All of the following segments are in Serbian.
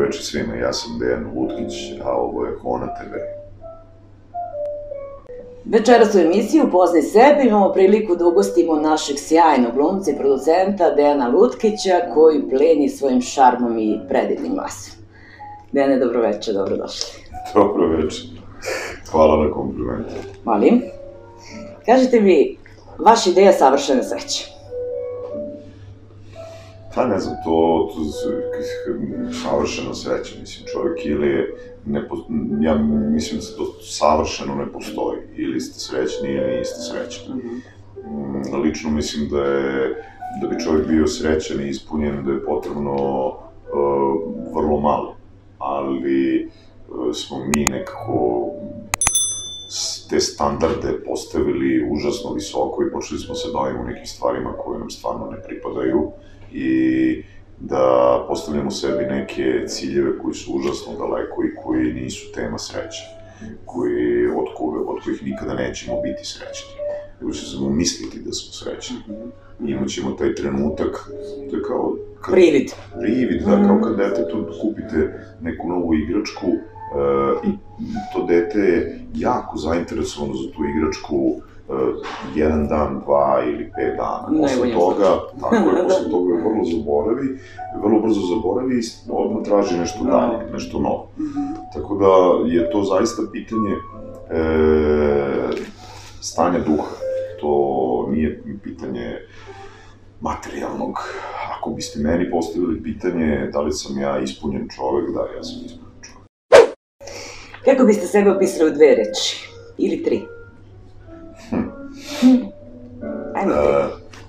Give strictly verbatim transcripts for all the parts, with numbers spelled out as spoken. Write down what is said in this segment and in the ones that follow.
veče svima, ja sam Dejan Lutkić, a ovo je Hona te ve. Večeras u emisiji Upoznaj sebe imamo priliku da ugostimo našeg sjajnog glumca i producenta Dejana Lutkića, koji pleni svojim šarmom i predivnim glasom. Dejane, dobroveče, dobrodošli. Dobroveče. Hvala na komplimentu. Molim. Kažite mi, vaša ideja savršene sreće? Pa ne znam, to savršena sreća, mislim, čovjek ili je, ja mislim da to savršeno ne postoji, ili ste srećni ili niste srećni. Lično mislim da je, da bi čovjek bio srećan i ispunjen, da je potrebno vrlo malo, ali smo mi nekako te standarde postavili užasno visoko i počeli smo se bavimo nekim stvarima koje nam stvarno ne pripadaju i da postavljamo sebi neke ciljeve koji su užasno daleko i koji nisu tema sreće, koji, od, koje, od kojih nikada nećemo biti srećni. Nego će se misliti da smo srećni. Imaćemo taj trenutak, to je kao... Kad, privid. Privid, da, kao kad detetu kupite neku novu igračku uh, i to dete je jako zainteresovano za tu igračku uh, jedan dan, dva ili pet dana. Posle toga, tako je, posle toga je vrlo zaboravi, vrlo brzo zaboravi i odmah traži nešto dalje, nešto novo. Tako da je to zaista pitanje e, stanja duha. To nije pitanje materijalnog. Ako biste meni postavili pitanje da li sam ja ispunjen čovek, da, ja sam ispunjen čovek. Kako biste sebe opisali u dve reči? Ili tri? Hm. Hm. Ajmo tri.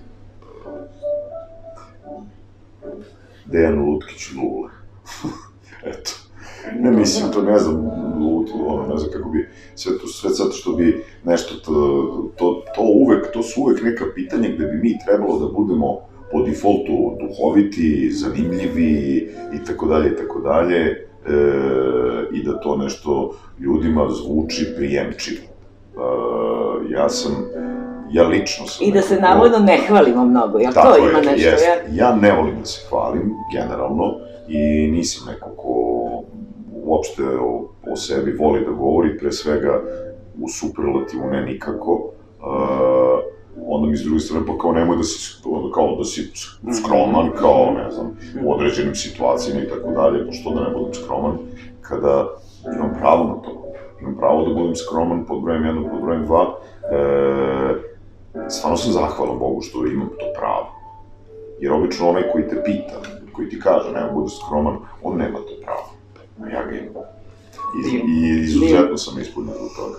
Dejan Lutkić Lule. Eto. Ne mislim, to ne znam, ono, ne znam kako bi, sve to, sve zato što bi nešto, to, to, to uvek, to su uvek neka pitanja gde bi mi trebalo da budemo po defaultu duhoviti, zanimljivi i tako dalje i tako dalje i da to nešto ljudima zvuči prijemčivo. E, ja sam, ja lično sam... I da se navodno ne hvalimo mnogo, jel to ima nešto? Jest. Ja ne volim da se hvalim, generalno, i nisam neko ko uopšte o, o sebi voli da govori, pre svega u superlativu ne nikako. Uh, onda mi s druge strane, pa kao nemoj da si, kao da si skroman, kao, ne znam, u određenim situacijama i tako dalje, pa što da ne budem skroman, kada imam pravo na to. Imam pravo da budem skroman pod brojem jedan, pod brojem dva. Uh, stvarno sam zahvalan Bogu što imam to pravo. Jer obično onaj koji te pita, koji ti kaže, nemoj budeš skroman, on nema to pravo. A ja ga imam. I izuzetno sam ispunjen od toga.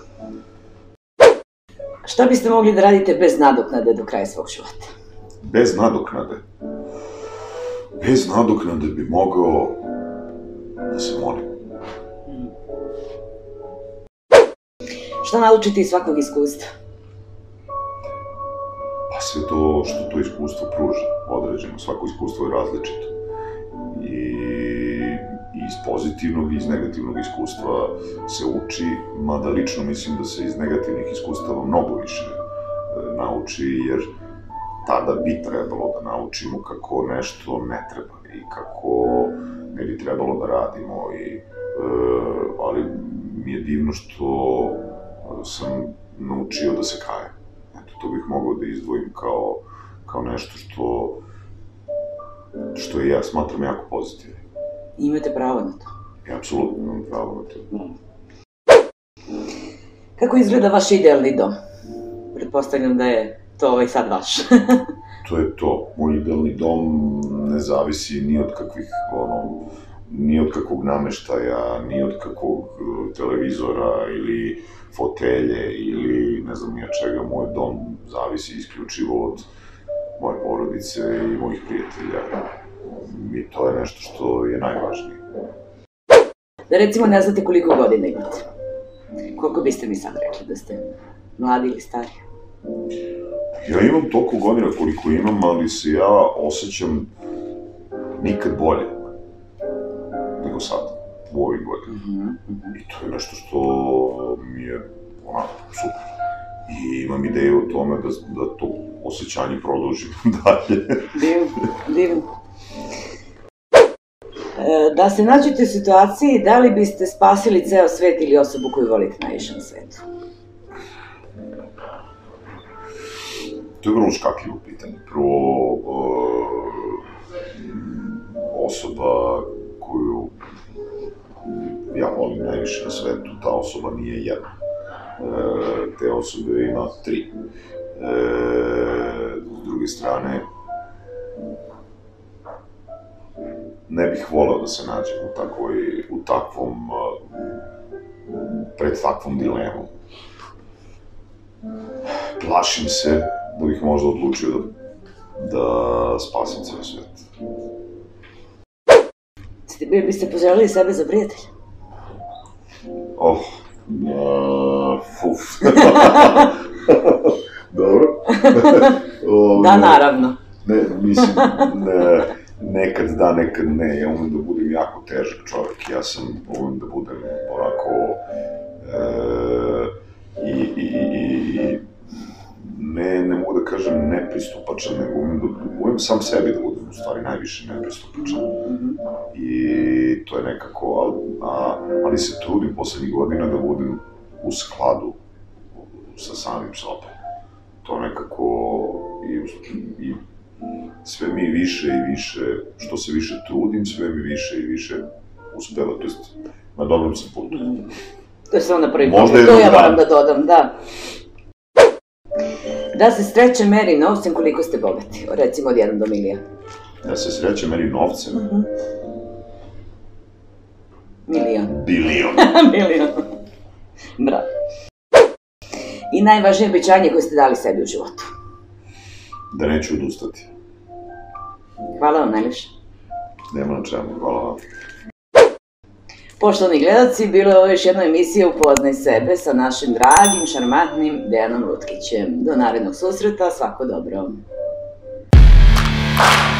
Šta biste mogli da radite bez nadoknade do kraja svog života? Bez nadoknade? Bez nadoknade bi mogao da se molim. Šta naučite iz svakog iskustva? Pa sve to što to iskustvo pruža, određeno. Svako iskustvo je različito. I iz pozitivnog i iz negativnog iskustva se uči, mada lično mislim da se iz negativnih iskustava mnogo više e, nauči, jer tada bi trebalo da naučimo kako nešto ne treba i kako ne bi trebalo da radimo, i, e, ali mi je divno što sam naučio da se kajem. Eto, to bih mogao da izdvojim kao, kao nešto što, što ja smatram jako pozitivno. Imate pravo na to? Ja apsolutno imam pravo na to. Kako izgleda vaš idealni dom? Pretpostavljam da je to ovaj sad vaš. To je to. Moj idealni dom ne zavisi ni od kakvih, ono, ni od kakvog nameštaja, ni od kakvog televizora ili fotelje ili ne znam nija čega. Moj dom zavisi isključivo od moje porodice i mojih prijatelja. I to je nešto što je najvažnije. Da recimo ne znate koliko godina imate. Koliko biste mi sad rekli da ste mladi ili stari? Ja imam toliko godina koliko imam, ali se ja osjećam nikad bolje nego sad, u ovih godina. I to je nešto što mi je onako super. I imam ideju o tome da, da to osjećanje produžim dalje. Divno, divno. Da se nađete u situaciji, da li biste spasili ceo svet ili osobu koju volite najviše na svetu? To je vrlo škakljivo pitanje. Prvo, osoba koju ja volim najviše na svetu, ta osoba nije jedna. Te osobe ima tri. S druge strane, ne bih voleo da se nađem u takvoj, u takvom, pred takvom dilemom. Plašim se da bih možda odlučio da, da spasim ceo svet. Bi biste poželili sebe za prijatelja? Oh, uh, fuf. Dobro. Da, naravno. Ne, mislim, ne, nekad da, nekad ne. Ja umem da budem jako težak čovjek. Ja sam umem da budem onako e, i, i, i ne, ne mogu da kažem nepristupačan, nego umem, da, umem sam sebi da budem u stvari najviše nepristupačan. I to je nekako, a, ali se trudim poslednjih godina da budem u skladu sa samim sobom. To nekako i, i sve mi više i više, što se više trudim, sve mi više i više uspeva, to jest na dobrom sam putu. To je samo na prvi put, to ja moram da dodam, da. Da se sreća meri novcem, koliko ste bogati? Recimo od jedan do miliona. Da se sreća meri novcem? Milion. Bilion. Milion. Bravo. I najvažnije obećanje koje ste dali sebi u životu? Da neću odustati. Hvala vam najljepše. Nema na čemu, hvala vam. Poštovani gledalci, bilo je ovo još jedna emisija Upoznaj sebe sa našim dragim, šarmantnim Dejanom Lutkićem. Do narednog susreta, svako dobro.